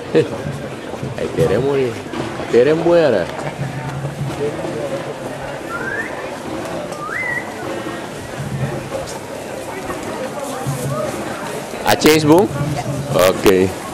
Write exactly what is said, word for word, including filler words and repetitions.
Ahí queremos ir. Quieren buena. A James Bond? Ok.